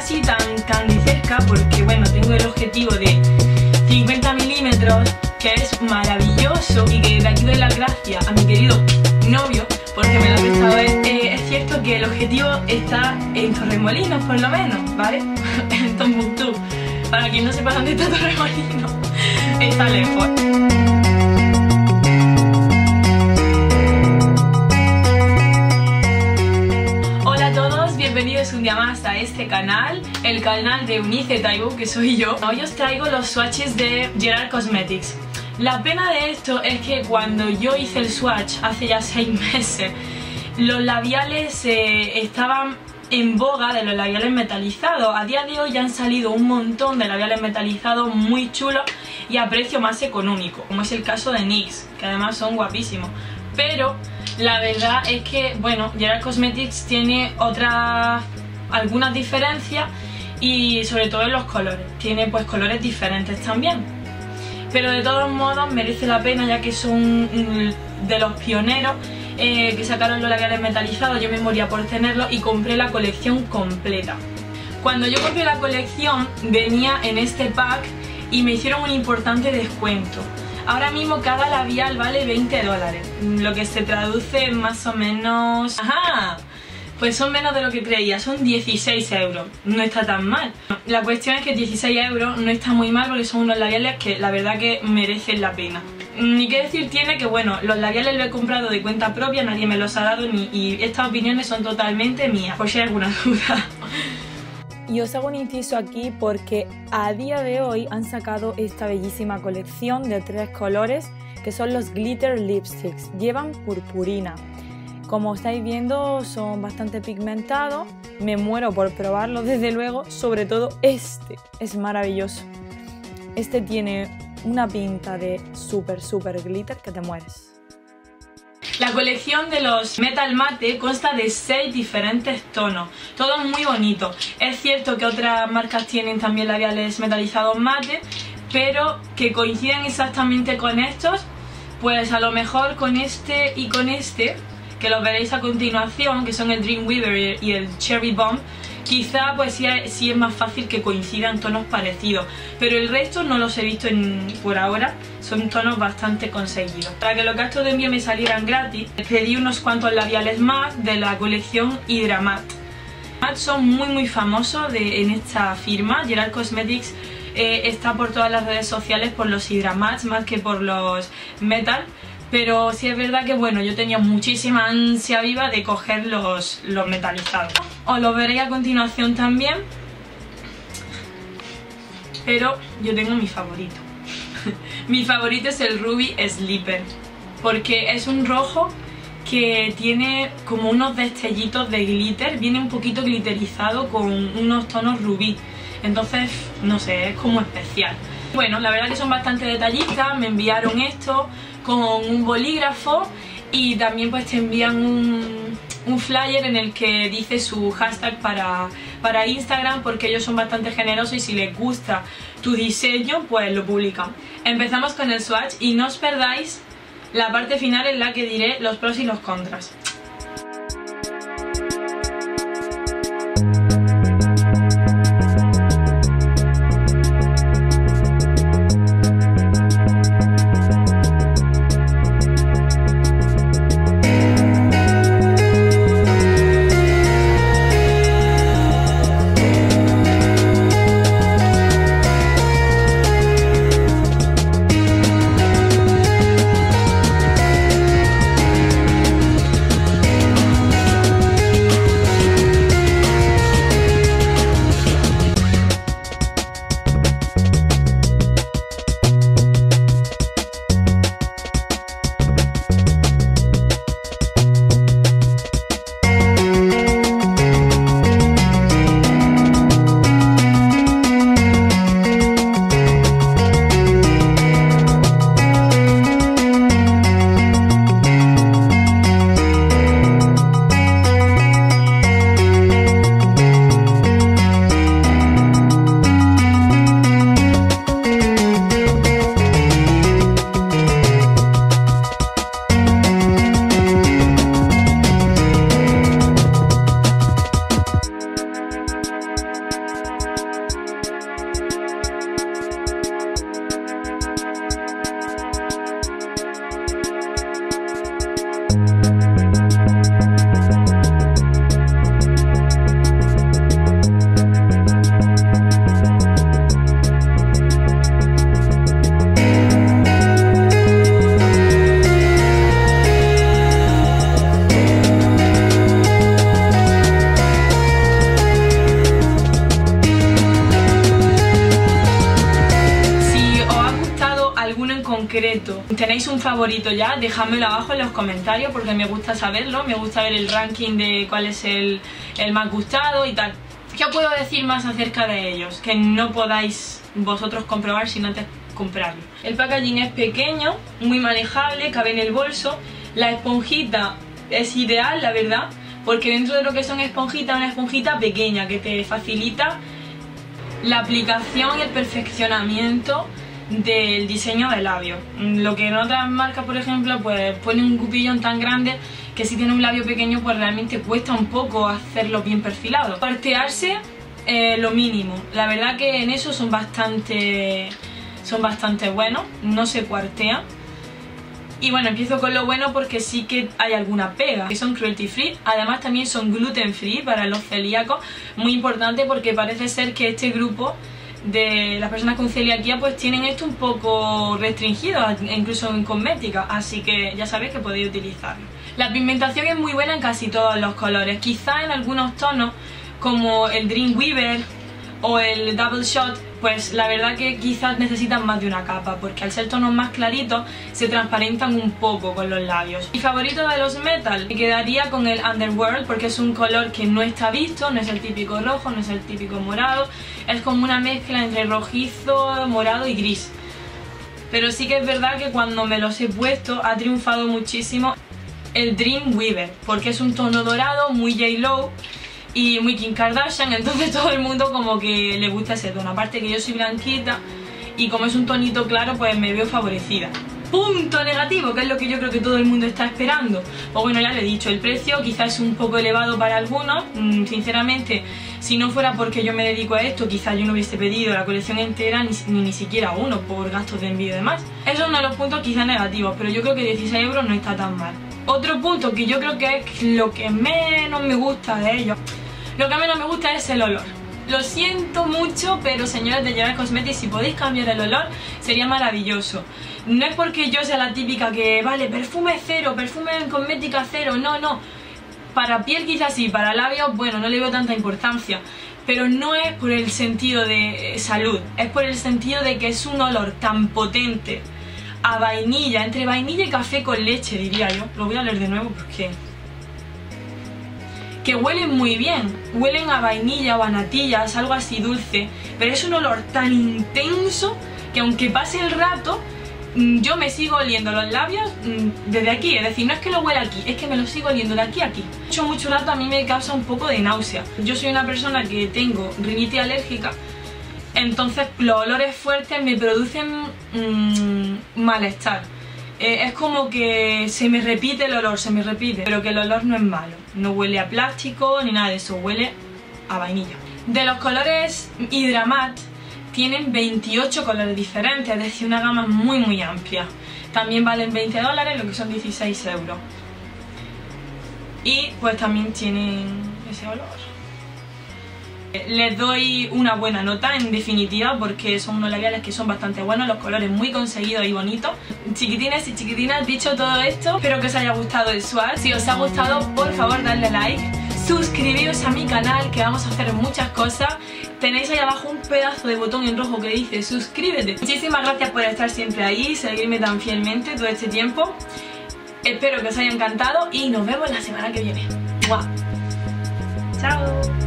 así tan de cerca porque bueno, tengo el objetivo de 50 milímetros, que es maravilloso, y que de aquí doy las gracias a mi querido novio porque me lo ha prestado él. Es cierto que el objetivo está en Torremolinos, por lo menos, ¿vale? En Tombuctú. Para quien no sepa dónde está Torremolinos, está lejos. Bienvenidos un día más a este canal, el canal de Eunice Taibo, que soy yo. Hoy os traigo los swatches de Gerard Cosmetics. La pena de esto es que cuando yo hice el swatch hace ya 6 meses, los labiales estaban en boga de los labiales metalizados. A día de hoy ya han salido un montón de labiales metalizados muy chulos y a precio más económico, como es el caso de NYX, que además son guapísimos. Pero la verdad es que, bueno, Gerard Cosmetics tiene algunas diferencias y sobre todo en los colores. Tiene pues colores diferentes también. Pero de todos modos merece la pena, ya que son de los pioneros que sacaron los labiales metalizados. Yo me moría por tenerlos y compré la colección completa. Cuando yo compré la colección venía en este pack y me hicieron un importante descuento. Ahora mismo cada labial vale $20, lo que se traduce en más o menos... ¡Ajá! Pues son menos de lo que creía, son 16 euros, no está tan mal. La cuestión es que 16 euros no está muy mal porque son unos labiales que la verdad que merecen la pena. Ni qué decir tiene que, bueno, los labiales los he comprado de cuenta propia, nadie me los ha dado y estas opiniones son totalmente mías, por si hay alguna duda. Y os hago un inciso aquí porque a día de hoy han sacado esta bellísima colección de 3 colores que son los Glitter Lipsticks. Llevan purpurina. Como estáis viendo son bastante pigmentados. Me muero por probarlo desde luego. Sobre todo este es maravilloso. Este tiene una pinta de súper glitter que te mueres. La colección de los Metal Matte consta de 6 diferentes tonos, todos muy bonitos. Es cierto que otras marcas tienen también labiales metalizados mate, pero que coinciden exactamente con estos, pues a lo mejor con este y con este, que los veréis a continuación, que son el Dreamweaver y el Cherry Bomb, quizá pues sí es más fácil que coincidan tonos parecidos, pero el resto no los he visto por ahora, son tonos bastante conseguidos. Para que los gastos de envío me salieran gratis, pedí unos cuantos labiales más de la colección Hydra Matte. Son muy famosos en esta firma. Gerard Cosmetics está por todas las redes sociales por los Hydra Matte más que por los Metal. Pero sí es verdad que bueno, yo tenía muchísima ansia viva de coger los metalizados. Os los veréis a continuación también. Pero yo tengo mi favorito. Mi favorito es el Ruby Sleeper, porque es un rojo que tiene como unos destellitos de glitter. Viene un poquito glitterizado con unos tonos rubí. Entonces, no sé, es como especial. Bueno, la verdad que son bastante detallistas. Me enviaron esto con un bolígrafo y también pues te envían un flyer en el que dice su hashtag para Instagram, porque ellos son bastante generosos y si les gusta tu diseño pues lo publican. Empezamos con el swatch y no os perdáis la parte final en la que diré los pros y los contras. concreto tenéis un favorito ya, dejádmelo abajo en los comentarios porque me gusta saberlo, me gusta ver el ranking de cuál es el más gustado y tal. ¿Qué os puedo decir más acerca de ellos? Que no podáis vosotros comprobar sin antes comprarlo. El packaging es pequeño, muy manejable, cabe en el bolso. La esponjita es ideal, la verdad, porque dentro de lo que son esponjitas, una esponjita pequeña que te facilita la aplicación y el perfeccionamiento del diseño de labios. Lo que en otras marcas, por ejemplo, pues ponen un cupillón tan grande que si tiene un labio pequeño pues realmente cuesta un poco hacerlo bien perfilado. Cuartearse lo mínimo. La verdad que en eso son bastante buenos, no se cuartean. Y bueno, empiezo con lo bueno porque sí que hay alguna pega, que son cruelty free, además también son gluten free para los celíacos, muy importante porque parece ser que este grupo de las personas con celiaquía pues tienen esto un poco restringido, incluso en cosmética, así que ya sabéis que podéis utilizarlo. La pigmentación es muy buena en casi todos los colores, quizá en algunos tonos como el Dreamweaver o el Double Shot, pues la verdad que quizás necesitan más de una capa porque al ser tonos más claritos se transparentan un poco con los labios. Mi favorito de los Metal me quedaría con el Underworld porque es un color que no está visto, no es el típico rojo, no es el típico morado, es como una mezcla entre rojizo, morado y gris. Pero sí que es verdad que cuando me los he puesto ha triunfado muchísimo el Dreamweaver porque es un tono dorado, muy J-Lo y muy Kim Kardashian, entonces todo el mundo como que le gusta ese tono. Aparte que yo soy blanquita y como es un tonito claro pues me veo favorecida. Punto negativo, que es lo que yo creo que todo el mundo está esperando. Pues bueno, ya lo he dicho, el precio quizás es un poco elevado para algunos. Sinceramente, si no fuera porque yo me dedico a esto, quizás yo no hubiese pedido la colección entera ni siquiera uno por gastos de envío y demás. Eso es uno de los puntos quizás negativos, pero yo creo que 16 € no está tan mal. Otro punto que yo creo que es lo que menos me gusta de ellos, lo que menos me gusta es el olor. Lo siento mucho, pero señores de Gerard Cosmetics, si podéis cambiar el olor, sería maravilloso. No es porque yo sea la típica que, vale, perfume cero, perfume en cosmética cero, no. Para piel quizás sí, para labios, bueno, no le veo tanta importancia. Pero no es por el sentido de salud, es por el sentido de que es un olor tan potente a vainilla, entre vainilla y café con leche, diría yo. Lo voy a leer de nuevo porque... que huelen muy bien, huelen a vainilla o a natillas, algo así dulce, pero es un olor tan intenso que aunque pase el rato, yo me sigo oliendo los labios desde aquí, es decir, no es que lo huela aquí, es que me lo sigo oliendo de aquí a aquí. Mucho rato a mí me causa un poco de náusea. Yo soy una persona que tengo rinitis alérgica, entonces los olores fuertes me producen malestar. Es como que se me repite el olor, se me repite, pero que el olor no es malo, no huele a plástico ni nada de eso, huele a vainilla. De los colores Hydramatte tienen 28 colores diferentes, es decir, una gama muy amplia. También valen 20 $, lo que son 16 €. Y pues también tienen ese olor. Les doy una buena nota en definitiva porque son unos labiales que son bastante buenos, los colores muy conseguidos y bonitos. Chiquitines y chiquitinas, dicho todo esto, espero que os haya gustado el swatch. Si os ha gustado, por favor darle like, suscribiros a mi canal que vamos a hacer muchas cosas. Tenéis ahí abajo un pedazo de botón en rojo que dice suscríbete. Muchísimas gracias por estar siempre ahí, seguirme tan fielmente todo este tiempo. Espero que os haya encantado y nos vemos la semana que viene. ¡Mua! ¡Chao!